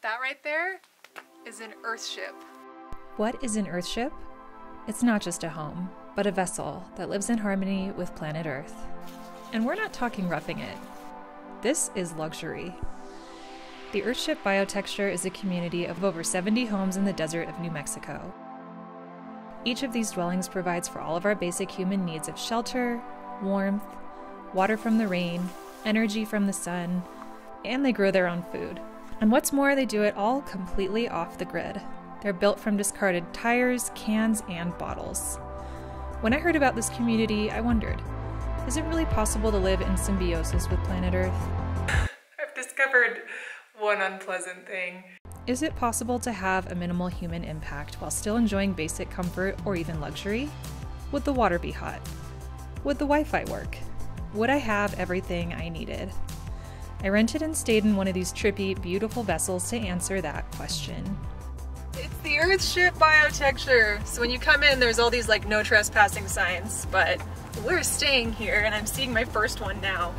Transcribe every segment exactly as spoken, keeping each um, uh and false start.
That right there is an Earthship. What is an Earthship? It's not just a home, but a vessel that lives in harmony with planet Earth. And we're not talking roughing it. This is luxury. The Earthship Biotecture is a community of over seventy homes in the desert of New Mexico. Each of these dwellings provides for all of our basic human needs of shelter, warmth, water from the rain, energy from the sun, and they grow their own food. And what's more, they do it all completely off the grid. They're built from discarded tires, cans, and bottles. When I heard about this community, I wondered, is it really possible to live in symbiosis with planet Earth? I've discovered one unpleasant thing. Is it possible to have a minimal human impact while still enjoying basic comfort or even luxury? Would the water be hot? Would the Wi-Fi work? Would I have everything I needed? I rented and stayed in one of these trippy, beautiful vessels to answer that question. It's the Earthship Biotecture. So when you come in, there's all these like no trespassing signs, but we're staying here and I'm seeing my first one now.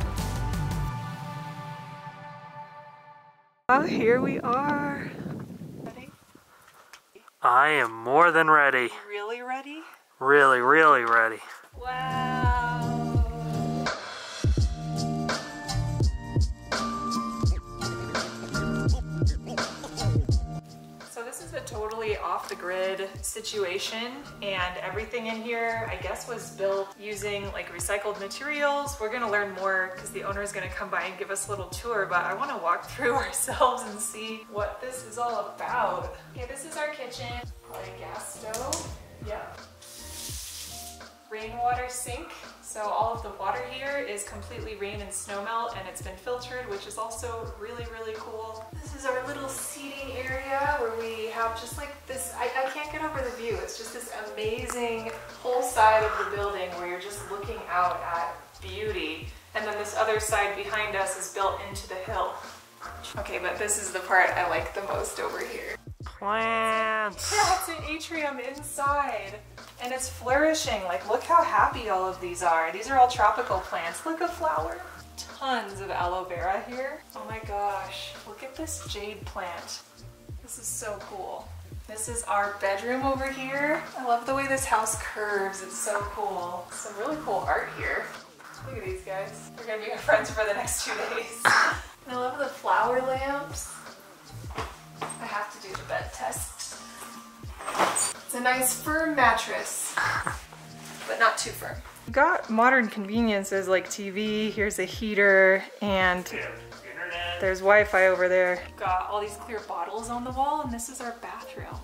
Oh, here we are. Ready? I am more than ready. Really ready? Really, really ready. Wow. A totally off the grid situation, and everything in here I guess was built using like recycled materials. We're gonna learn more because the owner is gonna come by and give us a little tour, but I want to walk through ourselves and see what this is all about. Okay, this is our kitchen. Probably a gas stove. Yep. Rainwater sink. So all of the water here is completely rain and snow melt, and it's been filtered, which is also really, really cool. This is our little seating area where we have just like this, I, I can't get over the view. It's just this amazing whole side of the building where you're just looking out at beauty. And then this other side behind us is built into the hill. Okay, but this is the part I like the most over here. Plants! Yeah, it's an atrium inside. And it's flourishing. Like, look how happy all of these are. These are all tropical plants. Look, a flower. Tons of aloe vera here. Oh my gosh. Look at this jade plant. This is so cool. This is our bedroom over here. I love the way this house curves. It's so cool. Some really cool art here. Look at these guys. We're gonna be our friends for the next two days. I love the flower lamps. I have to do the bed test. It's a nice firm mattress, but not too firm. We've got modern conveniences like T V, here's a heater, and Yeah, internet. there's Wi-Fi over there. We've got all these clear bottles on the wall, and this is our bathroom.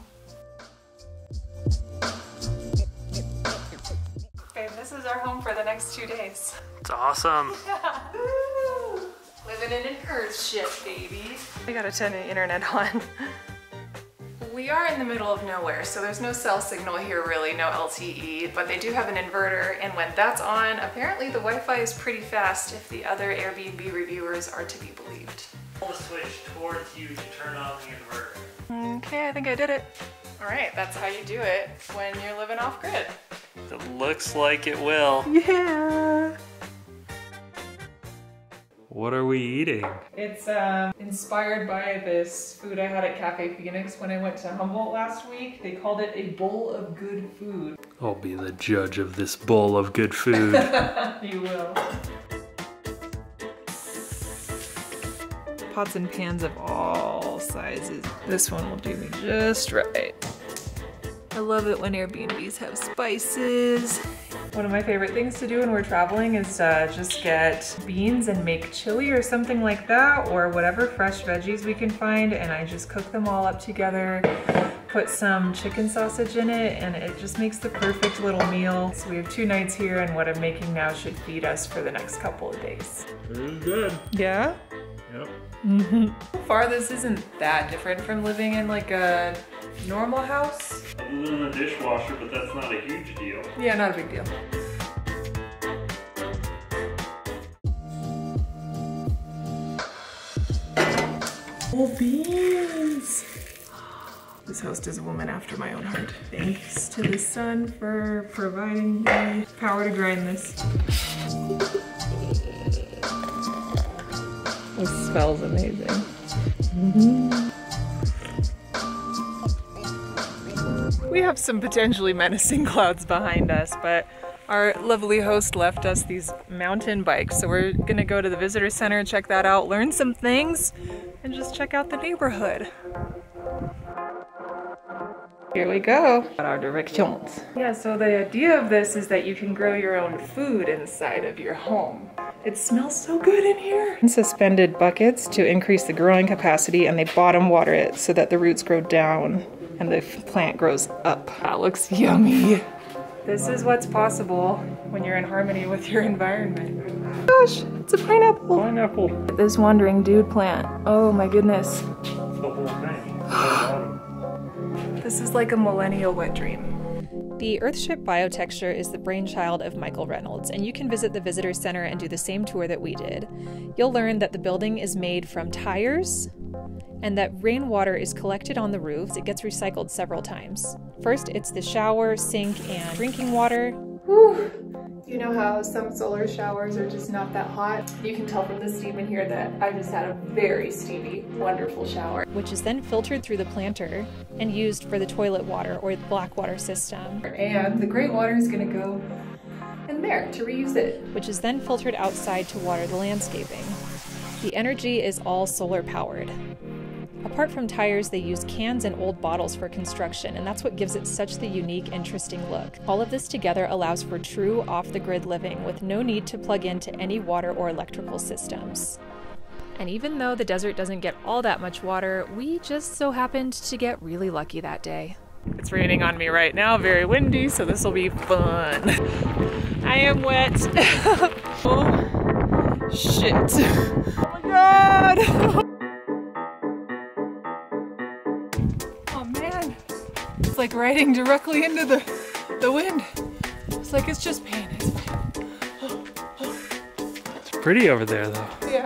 Babe, this is our home for the next two days. It's awesome. Yeah. Woo! Living in an Earthship, baby. We gotta turn the internet on. We are in the middle of nowhere, so there's no cell signal here really, no L T E, but they do have an inverter, and when that's on, apparently the Wi-Fi is pretty fast if the other Airbnb reviewers are to be believed. Pull the switch towards you to turn on the inverter. Okay, I think I did it. All right, that's how you do it when you're living off grid. It looks like it will. Yeah. What are we eating? It's um, inspired by this food I had at Cafe Phoenix when I went to Humboldt last week. They called it a bowl of good food. I'll be the judge of this bowl of good food. You will. Pots and pans of all sizes. This one will do me just right. I love it when Airbnbs have spices. One of my favorite things to do when we're traveling is uh, just get beans and make chili or something like that, or whatever fresh veggies we can find, and I just cook them all up together, put some chicken sausage in it, and it just makes the perfect little meal. So we have two nights here, and what I'm making now should feed us for the next couple of days. It is good. Yeah? Yep. Mm-hmm. So far, this isn't that different from living in like a normal house. Other than the dishwasher, but that's not a huge deal. Yeah, not a big deal. Oh, beans! This host is a woman after my own heart. Thanks to the sun for providing the power to grind this. This smells amazing. Mm-hmm. We have some potentially menacing clouds behind us, but our lovely host left us these mountain bikes, so we're gonna go to the visitor center, check that out, learn some things, and just check out the neighborhood. Here we go. Our directions. Yeah, so the idea of this is that you can grow your own food inside of your home. It smells so good in here. Suspended buckets to increase the growing capacity, and they bottom water it so that the roots grow down and the plant grows up. That looks yummy. This is what's possible when you're in harmony with your environment. Gosh, it's a pineapple. Pineapple. This wandering dude plant. Oh my goodness. The whole thing. This is like a millennial wet dream. The Earthship Biotecture is the brainchild of Michael Reynolds, and you can visit the visitor center and do the same tour that we did. You'll learn that the building is made from tires and that rainwater is collected on the roofs. It gets recycled several times. First, it's the shower, sink, and drinking water. Whew. You know how some solar showers are just not that hot? You can tell from the steam in here that I just had a very steamy, wonderful shower. Which is then filtered through the planter and used for the toilet water or the black water system. And the gray water is gonna go in there to reuse it. Which is then filtered outside to water the landscaping. The energy is all solar powered. Apart from tires, they use cans and old bottles for construction, and that's what gives it such the unique, interesting look. All of this together allows for true off-the-grid living with no need to plug into any water or electrical systems. And even though the desert doesn't get all that much water, we just so happened to get really lucky that day. It's raining on me right now, very windy, so this will be fun. I am wet. Oh, shit. Oh my god! It's like riding directly into the, the wind. It's like it's just pain, it's fine. Oh, oh. It's pretty over there though. Yeah.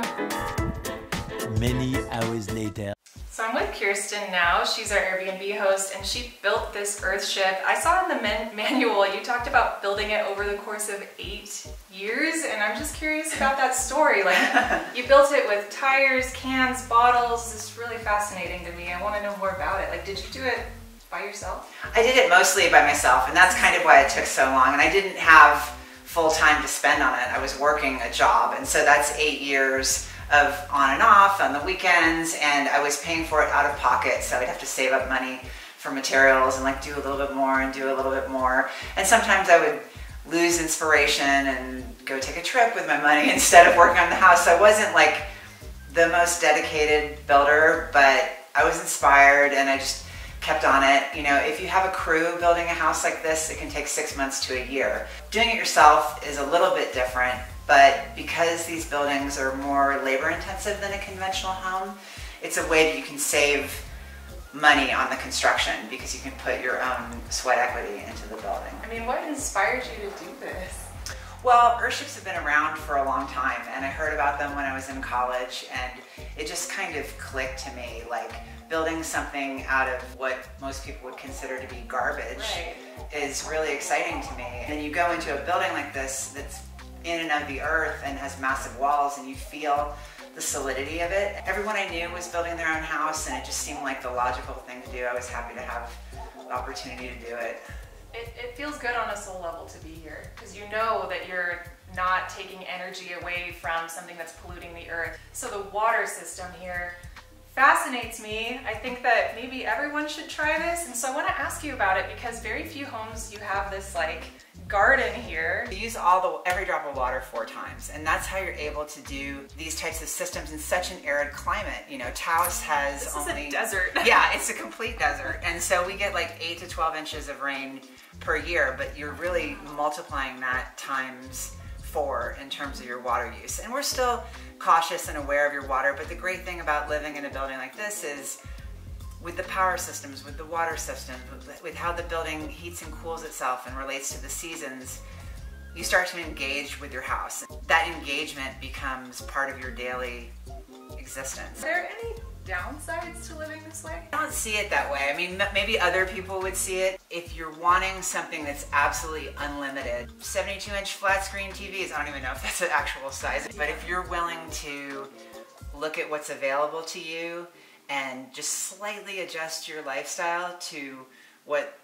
Many hours later. So I'm with Kirsten now. She's our Airbnb host, and she built this Earthship. I saw in the man manual you talked about building it over the course of eight years, and I'm just curious about that story. Like, you built it with tires, cans, bottles. It's really fascinating to me. I want to know more about it. Like, did you do it by yourself? I did it mostly by myself, and that's kind of why it took so long. And I didn't have full time to spend on it. I was working a job, and so that's eight years of on and off on the weekends, and I was paying for it out of pocket, so I'd have to save up money for materials and like do a little bit more and do a little bit more. And sometimes I would lose inspiration and go take a trip with my money instead of working on the house. So I wasn't like the most dedicated builder, but I was inspired and I just kept on it. You know, if you have a crew building a house like this, it can take six months to a year. Doing it yourself is a little bit different, but because these buildings are more labor intensive than a conventional home, it's a way that you can save money on the construction because you can put your own sweat equity into the building. I mean, what inspired you to do this? Well, Earthships have been around for a long time, and I heard about them when I was in college, and it just kind of clicked to me, like building something out of what most people would consider to be garbage right. is really exciting to me. And you go into a building like this that's in and of the earth and has massive walls, and you feel the solidity of it. Everyone I knew was building their own house, and it just seemed like the logical thing to do. I was happy to have the opportunity to do it. It, it feels good on a soul level to be here, because you know that you're not taking energy away from something that's polluting the earth. So the water system here fascinates me. I think that maybe everyone should try this, and so I want to ask you about it because very few homes you have this like garden here. You use all the every drop of water four times, and that's how you're able to do these types of systems in such an arid climate. You know, Taos has this only is a desert. Yeah, it's a complete desert, and so we get like eight to twelve inches of rain per year, but you're really multiplying that times four in terms of your water use. And we're still cautious and aware of your water, but the great thing about living in a building like this is with the power systems, with the water systems, with, with how the building heats and cools itself and relates to the seasons, you start to engage with your house. That engagement becomes part of your daily existence. Are there any downsides to living this way? I don't see it that way. I mean, maybe other people would see it. If you're wanting something that's absolutely unlimited, seventy-two inch flat screen T Vs, I don't even know if that's an actual size, but if you're willing to look at what's available to you and just slightly adjust your lifestyle to what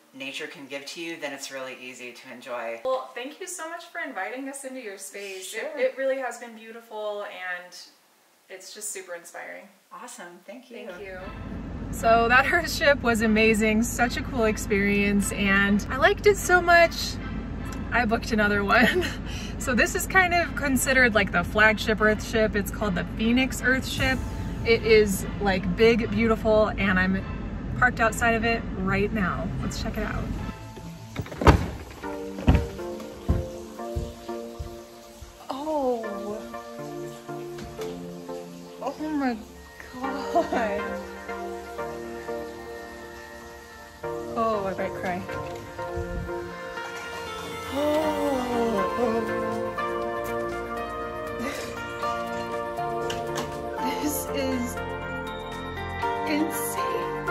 nature can give to you, then it's really easy to enjoy. Well, thank you so much for inviting us into your space. Sure. It, it really has been beautiful, and it's just super inspiring. Awesome, thank you. Thank you. So that Earthship was amazing, such a cool experience, and I liked it so much, I booked another one. So this is kind of considered like the flagship Earthship. It's called the Phoenix Earthship. It is like big, beautiful, and I'm parked outside of it right now. Let's check it out. Oh, oh my God. Oh, I might cry. Oh, this is insane.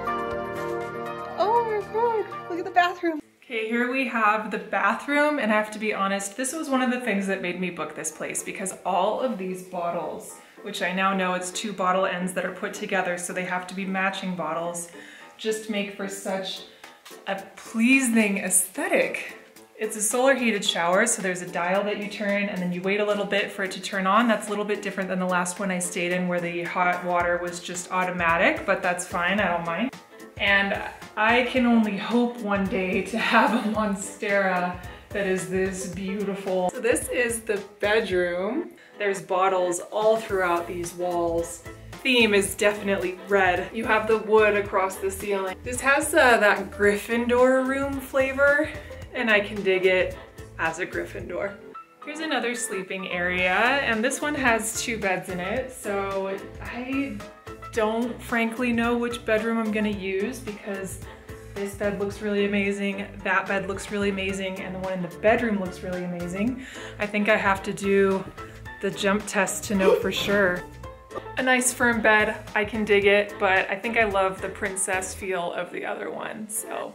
Oh my God, look at the bathroom. Okay, here we have the bathroom, and I have to be honest, this was one of the things that made me book this place, because all of these bottles, which I now know it's two bottle ends that are put together, so they have to be matching bottles, just make for such a pleasing aesthetic. It's a solar heated shower, so there's a dial that you turn and then you wait a little bit for it to turn on. That's a little bit different than the last one I stayed in where the hot water was just automatic, but that's fine, I don't mind. And I can only hope one day to have a Monstera that is this beautiful. So this is the bedroom. There's bottles all throughout these walls. Theme is definitely red. You have the wood across the ceiling. This has uh, that Gryffindor room flavor, and I can dig it as a Gryffindor. Here's another sleeping area, and this one has two beds in it, so I don't frankly know which bedroom I'm gonna use, because this bed looks really amazing, that bed looks really amazing, and the one in the bedroom looks really amazing. I think I have to do the jump test to know for sure. A nice firm bed, I can dig it, but I think I love the princess feel of the other one, so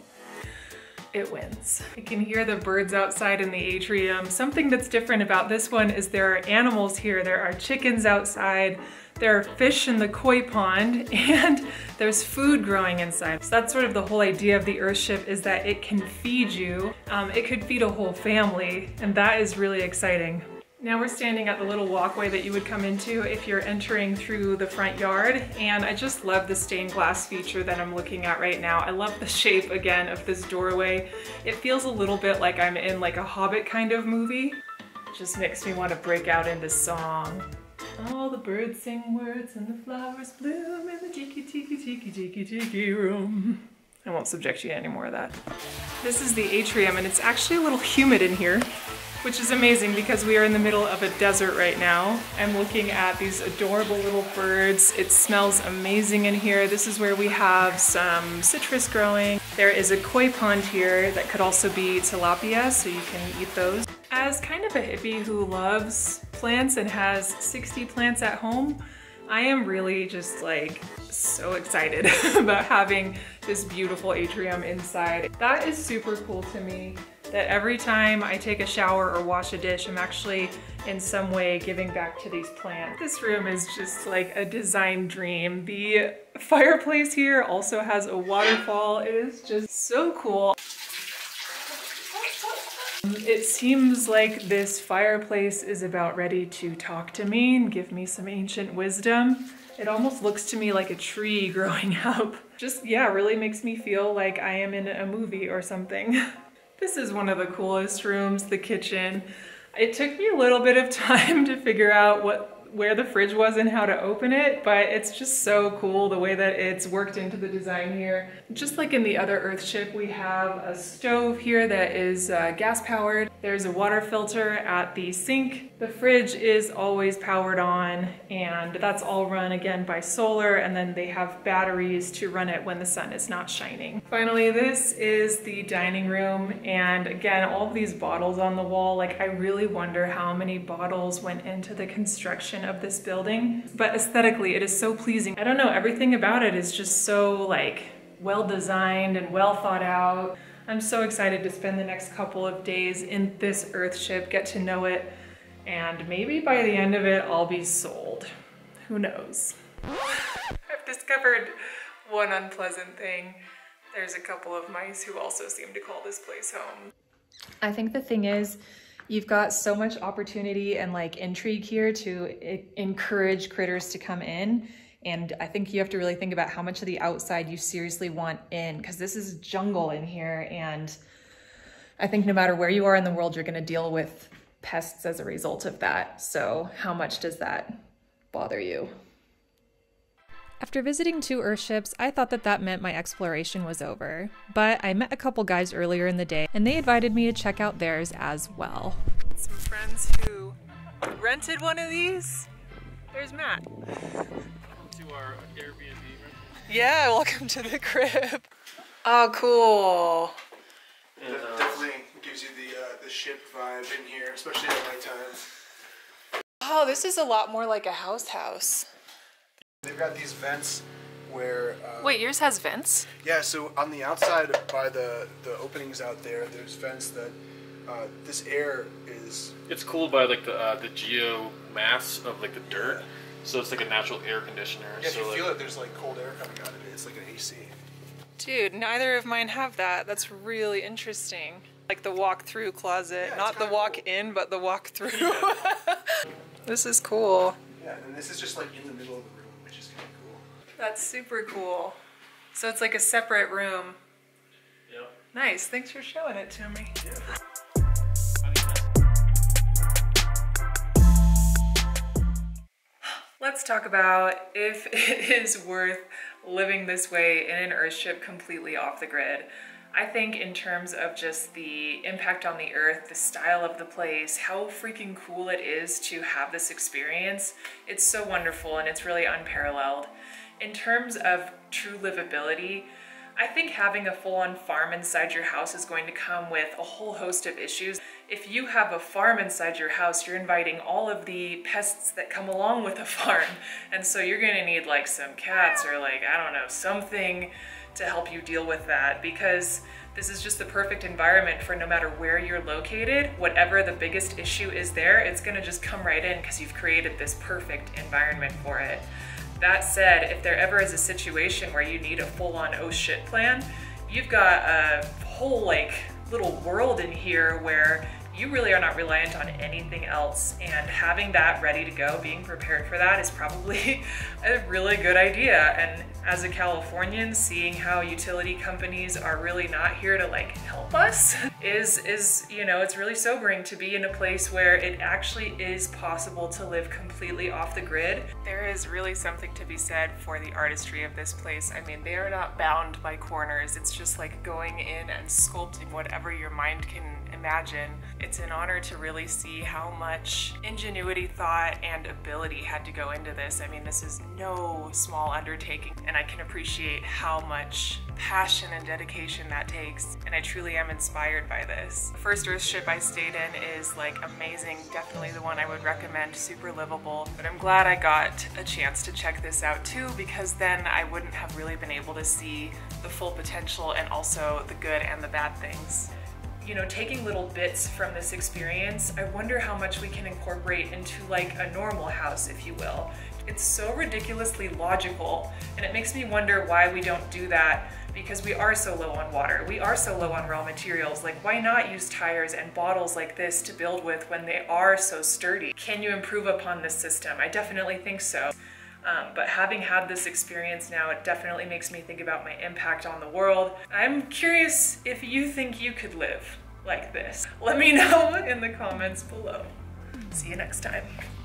it wins. I can hear the birds outside in the atrium. Something that's different about this one is there are animals here. There are chickens outside, there are fish in the koi pond, and there's food growing inside. So that's sort of the whole idea of the Earthship, is that it can feed you. Um, it could feed a whole family, and that is really exciting. Now we're standing at the little walkway that you would come into if you're entering through the front yard, and I just love the stained glass feature that I'm looking at right now. I love the shape, again, of this doorway. It feels a little bit like I'm in like a Hobbit kind of movie. It just makes me want to break out into song. All the birds sing words and the flowers bloom in the tiki tiki tiki tiki tiki room. I won't subject you to any more of that. This is the atrium, and it's actually a little humid in here, which is amazing because we are in the middle of a desert right now. I'm looking at these adorable little birds. It smells amazing in here. This is where we have some citrus growing. There is a koi pond here that could also be tilapia, so you can eat those. As kind of a hippie who loves plants and has sixty plants at home, I am really just like so excited about having this beautiful atrium inside. That is super cool to me, that every time I take a shower or wash a dish, I'm actually in some way giving back to these plants. This room is just like a design dream. The fireplace here also has a waterfall. It is just so cool. It seems like this fireplace is about ready to talk to me and give me some ancient wisdom. It almost looks to me like a tree growing up. Just, yeah, really makes me feel like I am in a movie or something. This is one of the coolest rooms, the kitchen. It took me a little bit of time to figure out what where the fridge was and how to open it, but it's just so cool the way that it's worked into the design here. Just like in the other Earthship, we have a stove here that is uh, gas powered. There's a water filter at the sink. The fridge is always powered on, and that's all run again by solar, and then they have batteries to run it when the sun is not shining. Finally, this is the dining room, and again, all of these bottles on the wall, like I really wonder how many bottles went into the construction of this building, but aesthetically it is so pleasing. I don't know, everything about it is just so like well designed and well thought out. I'm so excited to spend the next couple of days in this Earthship, get to know it, and maybe by the end of it I'll be sold. Who knows? I've discovered one unpleasant thing. There's a couple of mice who also seem to call this place home. I think the thing is, you've got so much opportunity and like intrigue here to I- encourage critters to come in. And I think you have to really think about how much of the outside you seriously want in, because this is jungle in here. And I think no matter where you are in the world, you're going to deal with pests as a result of that. So how much does that bother you? After visiting two Earthships, I thought that that meant my exploration was over. But I met a couple guys earlier in the day, and they invited me to check out theirs as well. Some friends who rented one of these. There's Matt. To our Airbnb. Yeah, welcome to the crib. Oh, cool. And, uh, Definitely gives you the uh, the ship vibe in here, especially at nighttime. Oh, this is a lot more like a house house. They've got these vents where. Uh, Wait, yours has vents? Yeah, so on the outside by the the openings out there, there's vents that uh, this air is. It's cooled by like the uh, the geo mass of like the dirt, Yeah. so it's like a natural air conditioner. Yeah, if so you like, feel it, there's like cold air coming out of it. It's like an A C. Dude, neither of mine have that. That's really interesting. Like the walk-through closet, Yeah, not it's the kinda walk-in, but the walk-through. This is cool. Yeah, and this is just like in the middle of the room, which is kind of cool. That's super cool. So it's like a separate room. Yep. Nice, thanks for showing it to me. Yeah. Let's talk about if it is worth living this way in an Earthship completely off the grid. I think in terms of just the impact on the earth, the style of the place, how freaking cool it is to have this experience, it's so wonderful and it's really unparalleled. In terms of true livability, I think having a full-on farm inside your house is going to come with a whole host of issues. If you have a farm inside your house, you're inviting all of the pests that come along with a farm. And so you're gonna need like some cats or like, I don't know, something to help you deal with that, because this is just the perfect environment for no matter where you're located, whatever the biggest issue is there, it's gonna just come right in because you've created this perfect environment for it. That said, if there ever is a situation where you need a full-on oh shit plan, you've got a whole like little world in here where you really are not reliant on anything else, and having that ready to go, being prepared for that is probably a really good idea. And as a Californian, seeing how utility companies are really not here to like help us is, is you know, it's really sobering to be in a place where it actually is possible to live completely off the grid. There is really something to be said for the artistry of this place. I mean, they are not bound by corners. It's just like going in and sculpting whatever your mind can imagine. It's an honor to really see how much ingenuity, thought, and ability had to go into this. I mean, this is no small undertaking, and I can appreciate how much passion and dedication that takes, and I truly am inspired by this. The first Earthship I stayed in is like amazing, definitely the one I would recommend, super livable, but I'm glad I got a chance to check this out too, because then I wouldn't have really been able to see the full potential and also the good and the bad things. You know, taking little bits from this experience, I wonder how much we can incorporate into like a normal house, if you will. It's so ridiculously logical, and it makes me wonder why we don't do that, because we are so low on water, we are so low on raw materials. Like, why not use tires and bottles like this to build with when they are so sturdy? Can you improve upon this system? I definitely think so. Um, but having had this experience now, it definitely makes me think about my impact on the world. I'm curious if you think you could live like this. Let me know in the comments below. See you next time.